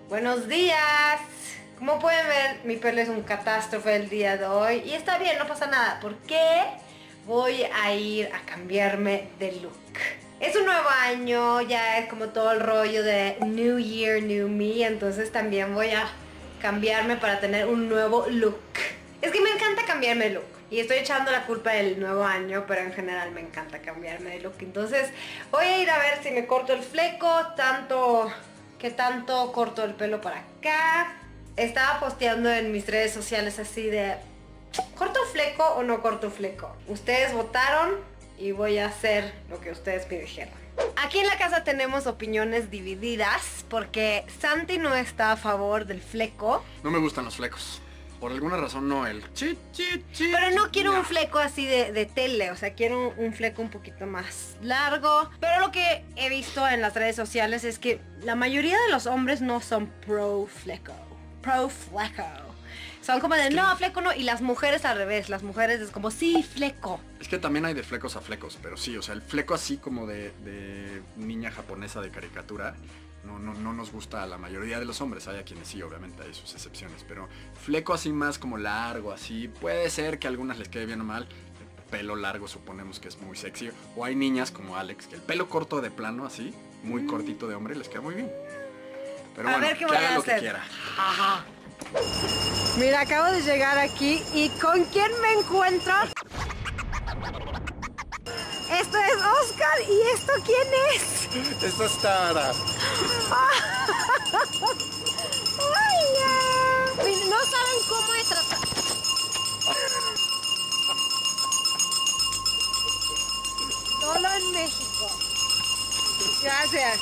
Buenos días. Como pueden ver, mi pelo es un catástrofe el día de hoy. Y está bien, no pasa nada. Porque voy a ir a cambiarme de look. Es un nuevo año, ya es como todo el rollo de New Year, New Me. Entonces también voy a cambiarme para tener un nuevo look. Es que me encanta cambiarme de look. Y estoy echando la culpa del nuevo año, pero en general me encanta cambiarme de look. Entonces voy a ir a ver si me corto el fleco, ¿qué tanto corto el pelo para acá? Estaba posteando en mis redes sociales así de ¿corto fleco o no corto fleco? Ustedes votaron y voy a hacer lo que ustedes me dijeron. Aquí en la casa tenemos opiniones divididas porque Santi no está a favor del fleco. No me gustan los flecos. Por alguna razón no el Pero no quiero un fleco así de tele, o sea, quiero un fleco un poquito más largo. Pero lo que he visto en las redes sociales es que la mayoría de los hombres no son pro fleco. Son como de no, fleco no, y las mujeres al revés, las mujeres es como sí, fleco. Es que también hay de flecos a flecos, pero sí, o sea, el fleco así como de niña japonesa de caricatura. No nos gusta a la mayoría de los hombres, hay a quienes sí, obviamente hay sus excepciones, pero fleco así más como largo, así, puede ser que a algunas les quede bien o mal, el pelo largo suponemos que es muy sexy, o hay niñas como Alex, que el pelo corto de plano así, muy cortito de hombre, les queda muy bien. Pero a bueno, ver qué voy a haga lo hacer. que quiera. Ajá. Mira, acabo de llegar aquí y ¿con quién me encuentro? Esto es Oscar, ¿y esto quién es? Esto es Tara. ¡Hola! No saben cómo he tratado. Solo en México. Gracias.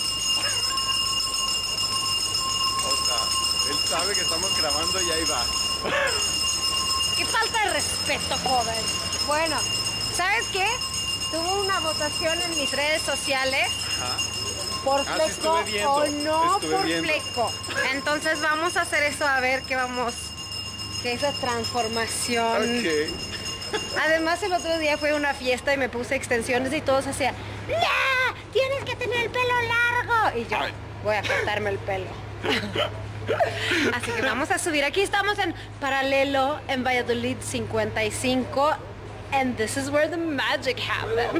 O sea, él sabe que estamos grabando y ahí va. ¡Qué falta de respeto, joven! Bueno, ¿sabes qué? Tuve una votación en mis redes sociales. Ajá. Por Sí, fleco estuve viendo, o no estuve por viendo. fleco. Entonces vamos a hacer eso a ver que esa transformación. Ok. Además el otro día fue una fiesta y me puse extensiones y todos hacían ¡no! ¡Tienes que tener el pelo largo! Y yo Ay. voy a cortarme el pelo. Así que vamos a subir. Aquí estamos en Paralelo en Valladolid 55. And this is where the magic happens.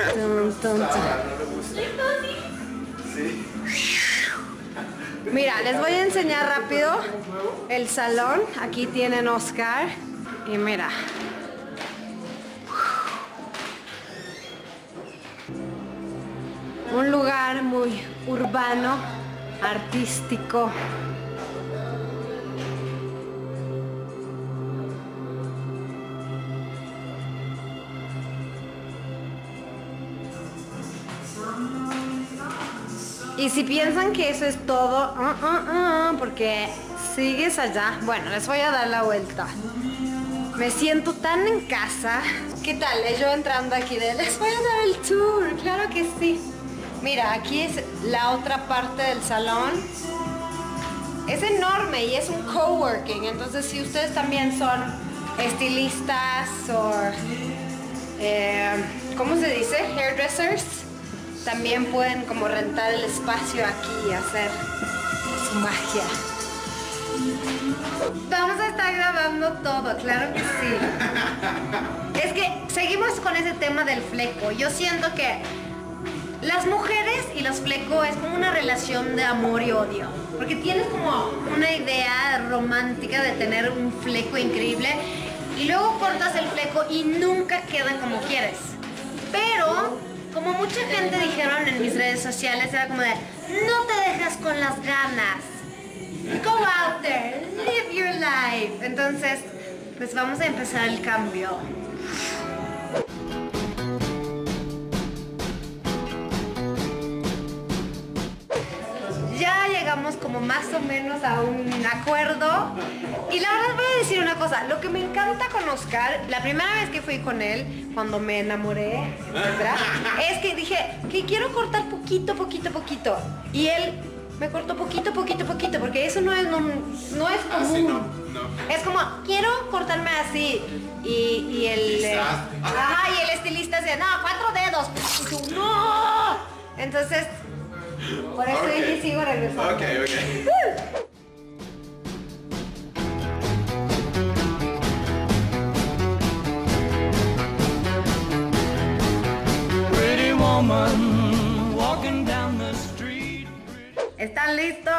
Mira, les voy a enseñar rápido el salón. Aquí tienen Oscar. Y mira. Un lugar muy urbano, artístico. Y si piensan que eso es todo, porque sigues allá. Bueno, les voy a dar la vuelta. Me siento tan en casa. ¿Qué tal? Yo entrando aquí les voy a dar el tour. Claro que sí. Mira, aquí es la otra parte del salón. Es enorme y es un coworking. Entonces, si ustedes también son estilistas o... ¿cómo se dice? Hairdressers. También pueden como rentar el espacio aquí y hacer su magia. Vamos a estar grabando todo, claro que sí. Es que seguimos con ese tema del fleco. Yo siento que las mujeres y los flecos es como una relación de amor y odio. Porque tienes como una idea romántica de tener un fleco increíble y luego cortas el fleco y nunca queda como quieres. Pero como mucha gente dijeron en mis redes sociales, era como de no te dejes con las ganas. Go out there, live your life. Entonces, pues vamos a empezar el cambio. Ya llegamos como más o menos a un acuerdo. Y la verdad voy a decir una cosa, lo que me encanta con Oscar, la primera vez que fui con él, cuando me enamoré, etcétera, es que dije que quiero cortar poquito. Y él me cortó poquito, porque eso no es común. No. Es como, quiero cortarme así. Y el estilista decía, no, 4 dedos. Y tú, no. Entonces, por eso dije, sigo regresando. Ok. listos.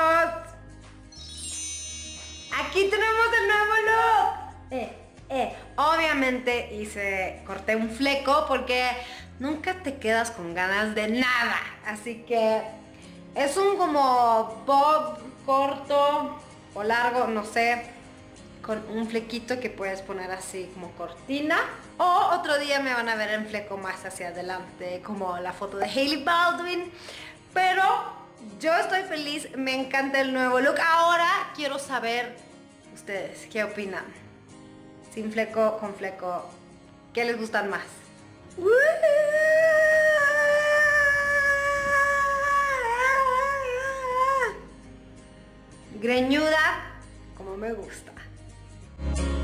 Aquí tenemos el nuevo look. Obviamente corté un fleco porque nunca te quedas con ganas de nada. Así que es un como bob corto o largo, no sé, con un flequito que puedes poner así como cortina. O otro día me van a ver en fleco más hacia adelante, como la foto de Hailey Baldwin. Pero yo estoy feliz, me encanta el nuevo look. Ahora quiero saber ustedes, ¿qué opinan? Sin fleco, con fleco, ¿qué les gustan más? Greñuda, como me gusta.